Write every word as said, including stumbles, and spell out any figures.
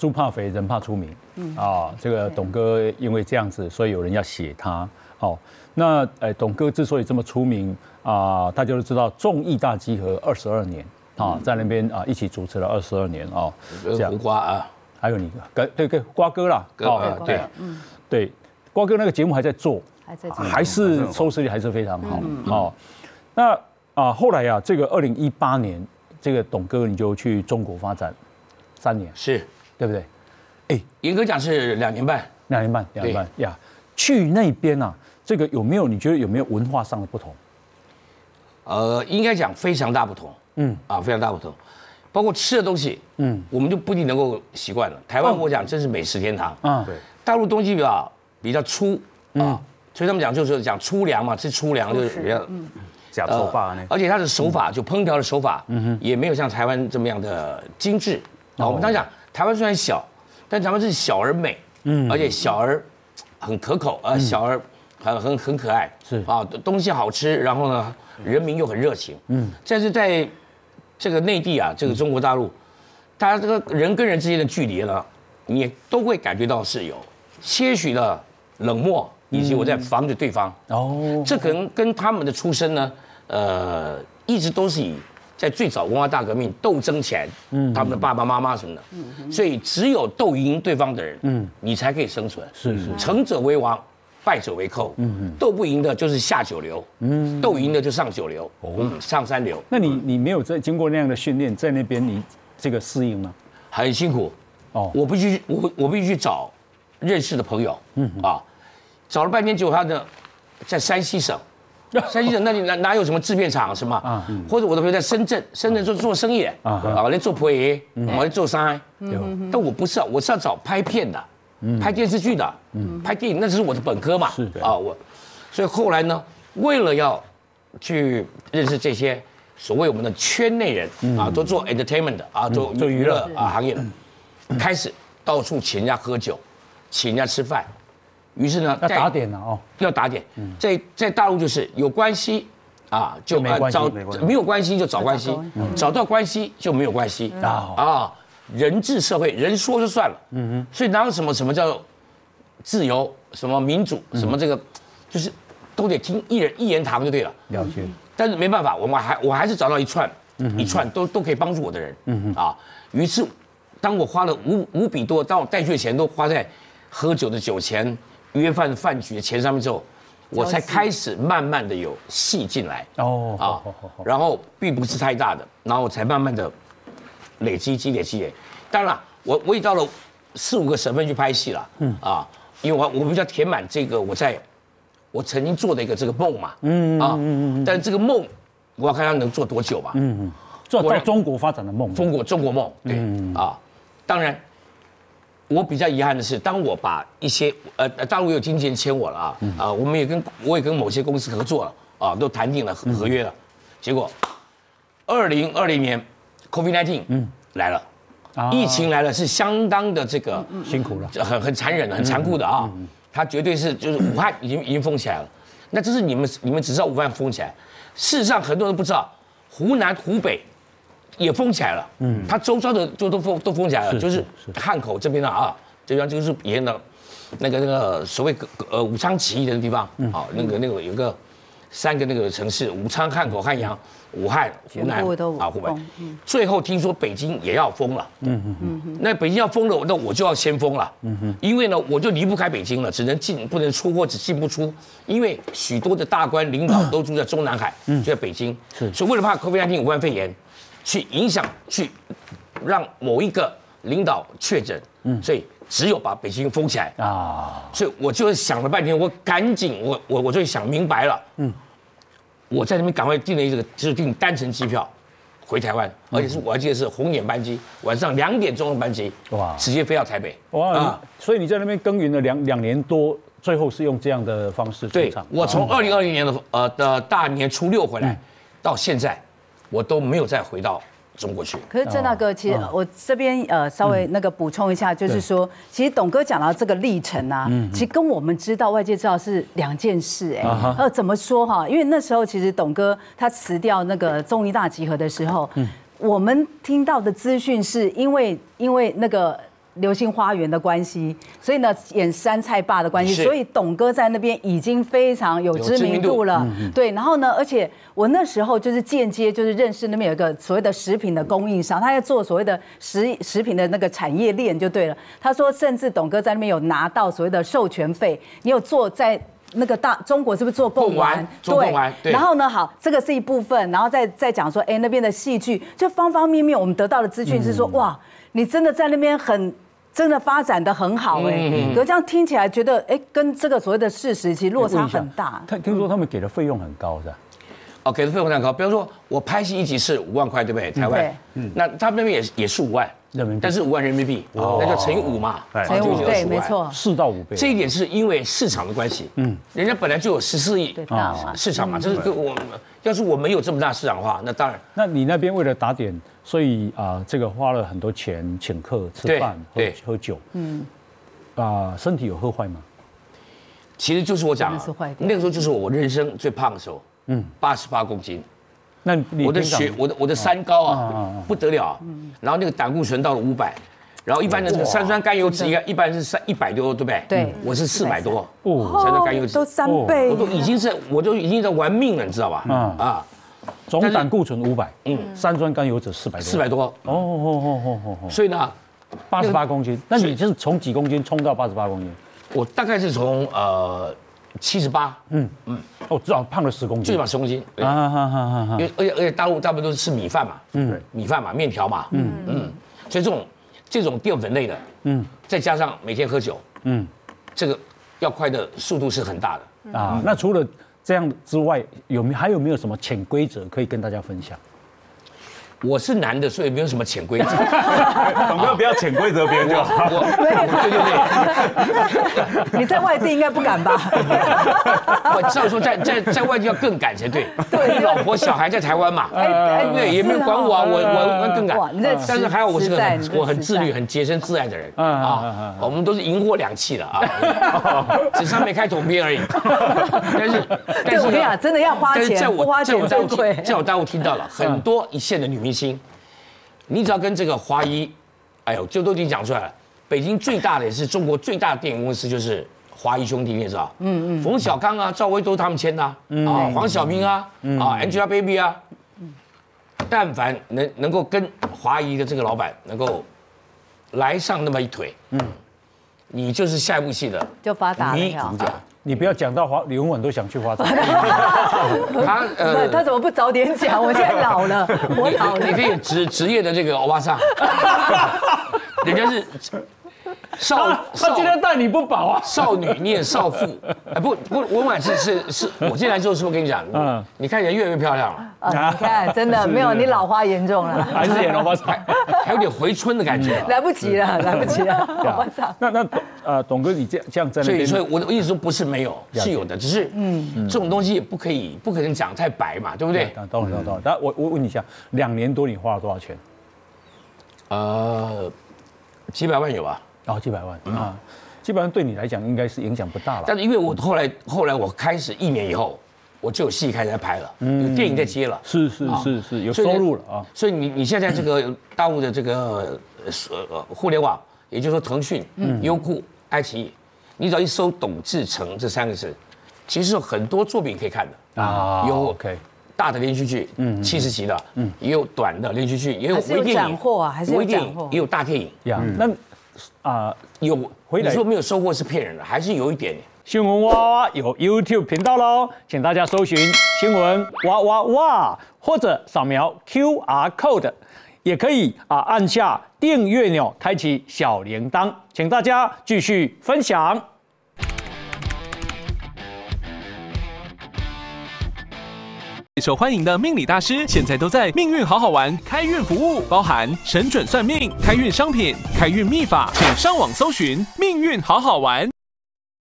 猪怕肥，人怕出名。嗯啊，这个董哥因为这样子，所以有人要写他。好，那呃，董哥之所以这么出名啊，大家都知道综艺大集合二十二年啊，在那边啊一起主持了二十二年啊。 胡瓜啊， 还有你跟对对瓜哥啦， 哦对， 嗯对，瓜哥那个节目还在做， 还在做， 还是收视率还是非常好。哦，那啊后来啊，这个二零一八年，这个董哥你就去中国发展三年， 是对不对？ 哎，严格讲是两年半， 两年半，两年半呀。去那边啊，这个有没有？你觉得有没有文化上的不同？ 呃，应该讲非常大不同。嗯，啊，非常大不同，包括吃的东西，嗯，我们就不一定能够习惯了。台湾我讲真是美食天堂。啊，对。大陆东西比较比较粗啊，所以他们讲就是讲粗粮嘛，吃粗粮就是比较嗯假丑霸呢。 而且它的手法就烹调的手法，嗯哼，也没有像台湾这么样的精致。啊，我们常讲台湾虽然小，但台湾是小而美，嗯，而且小而很可口，呃，小而很很很可爱，是啊，东西好吃，然后呢，人民又很热情，嗯，但是在这个内地啊，这个中国大陆，大家这个人跟人之间的距离呢，你也都会感觉到是有些许的冷漠，以及我在防着对方。哦，这可能跟他们的出身呢，呃，一直都是以在最早文化大革命斗争前，嗯，他们的爸爸妈妈什么的，嗯，所以只有斗赢对方的人，嗯，你才可以生存。是是，成者为王，败者为寇。嗯，斗不赢的就是下九流，嗯，斗赢的就上九流，哦，上三流。 那你你没有在经过那样的训练，在那边你这个适应吗？ 很辛苦。哦，我必须我我必须去找认识的朋友，嗯啊，找了半天，结果他呢在山西省。山西省那里哪哪有什么制片厂什么啊？或者我的朋友在深圳，深圳做做生意啊，我在做婆爷，我在做商，但我不是啊，我是要找拍片的，拍电视剧的，拍电影，那是我的本科嘛。是的啊，我，所以后来呢，为了要去认识这些所谓我们的圈内人啊，都做 entertainment 的啊，做做娱乐啊行业的，开始到处请人家喝酒，请人家吃饭。于是呢， 要打点了哦， 要打点。在在大陆就是有关系啊，就找没有关系就找关系，找到关系就没有关系啊啊！人治社会，人说就算了。嗯哼，所以哪有什么什么叫自由，什么民主，什么这个，就是都得听一人一言堂就对了。 了解。 但是没办法，我们还我还是找到一串一串都都可以帮助我的人。嗯哼啊，于是当我花了五五笔多，当我带去的钱都花在喝酒的酒钱。约饭饭局的钱上面之后，我才开始慢慢的有戏进来哦啊，然后并不是太大的，然后才慢慢的累积积累积累。当然了，我我也到了四五个省份去拍戏了，嗯啊，因为我我比较填满这个我在我曾经做的一个这个梦嘛，嗯啊，但是这个梦我要看它能做多久嘛，嗯嗯， 做到中国发展的梦， 中国中国梦，对啊，当然。我比较遗憾的是，当我把一些呃大陆有经纪人签我了啊，啊，我们也跟我也跟某些公司合作了啊，都谈定了合约了，结果二零二零年 COVID 十九 嗯来了，疫情来了是相当的这个辛苦了， 很很残忍很残酷的啊，它绝对是就是武汉已经已经封起来了，那这是你们你们只知道武汉封起来，事实上很多人不知道湖南湖北。也封起来了，嗯，它周遭的就都封都封起来了，就是汉口这边的啊，这边就是沿的，那个那个所谓呃武昌起义的地方啊，那个那个有个三个那个城市，武昌、汉口、汉阳、武汉、湖南啊湖北，最后听说北京也要封了，嗯嗯嗯，那北京要封了，那我就要先封了，嗯哼，因为呢我就离不开北京了，只能进不能出或只进不出，因为许多的大官领导都住在中南海，就在北京，是，所以为了怕 COVID 十九 武汉肺炎。去影响，去让某一个领导确诊，嗯，所以只有把北京封起来啊。所以我就想了半天，我赶紧，我我我就想明白了，嗯，我在那边赶快订了一个，就是订单程机票回台湾，而且是我还记得是红眼班机，晚上两点钟的班机，哇，直接飞到台北， 哇啊！所以你在那边耕耘了两两年多，最后是用这样的方式出场。 对，我从二零二零年的呃的大年初六回来，到现在。我都没有再回到中国去。 可是郑大哥，其实我这边呃稍微那个补充一下，就是说，其实董哥讲到这个历程啊，其实跟我们知道外界知道是两件事哎。呃，怎么说哈？因为那时候其实董哥他辞掉那个综艺大集合的时候，我们听到的资讯是因为因为那个流星花园的关系，所以呢演山菜爸的关系，所以董哥在那边已经非常有知名度了。对，然后呢，而且我那时候就是间接就是认识那边有一个所谓的食品的供应商，他在做所谓的食食品的那个产业链就对了。他说，甚至董哥在那边有拿到所谓的授权费，你有做在。那个大中国是不是做贡丸？ 做贡丸，对。 然后呢，好，这个是一部分，然后再再讲说，哎，那边的戏剧，就方方面面，我们得到的资讯是说，嗯、哇，你真的在那边很，真的发展的很好哎。嗯、可是这样听起来觉得，哎，跟这个所谓的事实其实落差很大。 他听说他们给的费用很高，是吧？ 哦，给的费用很高，比方说我拍戏一集是五万块，对不对？台湾，嗯，那他们那边也也是五万。但是五万人民币，那就乘以五嘛， 乘以五，对，没错， 四到五倍。 这一点是因为市场的关系，嗯，人家本来就有十四亿市场嘛，这是我要是我没有这么大市场的话，那当然。 那你那边为了打点，所以啊，这个花了很多钱请客吃饭、喝喝酒，嗯，啊，身体有喝坏吗？ 其实就是我讲，那个时候就是我人生最胖的时候，嗯，八十八公斤。 那我的血，我的我的三高啊，不得了，然后那个胆固醇到了五百，然后一般的这个三酸甘油酯一般是三一百多，对不对？ 对， 我是四百多，三酸甘油酯都三倍， 我都已经是我都已经在玩命了，你知道吧？啊， 总胆固醇五百，嗯，三酸甘油酯四百多， 四百多，哦哦哦哦哦，所以呢， 八十八公斤，那你就是从几公斤冲到八十八公斤？ 我大概是从呃。七十八，嗯嗯，哦，至少胖了十公斤， 最起码十公斤，啊哈哈哈！因为而且而且大陆大部分都是吃米饭嘛，嗯，米饭嘛，面条嘛，嗯嗯，所以这种这种淀粉类的，嗯，再加上每天喝酒，嗯，这个要快的速度是很大的啊。那除了这样之外，有没还有没有什么潜规则可以跟大家分享？ 我是男的，所以没有什么潜规则。 董哥不要潜规则别人就好。 对对对。你在外地应该不敢吧？ 我照说在在在外地要更敢才对。对，老婆小孩在台湾嘛，对不对？也没有管我啊，我我我更敢。但是还好我是个我很自律、很洁身自爱的人啊。我们都是赢货两气的啊，只差没开统编而已。但是但是我跟你讲，真的要花钱，不花钱最贵。 在我大陆听到了很多一线的女明星，你只要跟这个华谊，哎呦，就都已经讲出来了。北京最大的也是中国最大的电影公司，就是华谊兄弟，你也知道，嗯嗯，冯小刚啊、赵薇都是他们签的啊，啊，黄晓明啊，啊 ，Angelababy 啊，但凡能能够跟华谊的这个老板能够来上那么一腿，嗯，你就是下一部戏的就发达了。 你不要讲到华李文婉都想去花展， 他呃，他怎么不早点讲？我现在老了，我老了。 你可以职职业的这个欧巴桑，人家是少， 他今天待你不薄啊， 少女你也少妇，哎不不，文婉是是是，我进来之后是不是跟你讲，嗯，你看起来越来越漂亮了。 你看，真的没有你老花严重了， 还是演欧巴桑， 还有点回春的感觉。 来不及了，来不及了，欧巴桑。 那那呃，董哥，你这样这样在那边， 所以所以我的意思说不是没有，是有的，只是嗯，这种东西也不可以不可能讲太白嘛，对不对？ 当然当然。但我我问你一下，两年多你花了多少钱？ 呃，几百万有吧？ 哦，几百万啊，几百万对你来讲应该是影响不大了。 但是因为我后来后来我开始一年以后。我就有戏开始在拍了，有电影在接了， 是是是是，有收入了啊。 所以你你现在这个大陆的这个呃互联网，也就是说腾讯、优酷、爱奇艺，你只要一搜董志成这三个字，其实有很多作品可以看的啊。有大的连续剧，嗯，七十集的，嗯，也有短的连续剧，也有微电影， 还是有斩获， 也有大电影呀。那啊有回来，你说没有收获是骗人的，还是有一点。 新闻哇哇有 YouTube 频道喽，请大家搜寻新闻哇哇哇，或者扫描 Q R code， 也可以啊按下订阅钮，开启小铃铛，请大家继续分享。 受欢迎的命理大师，现在都在命运好好玩开运服务，包含神准算命、开运商品、开运秘法，请上网搜寻命运好好玩。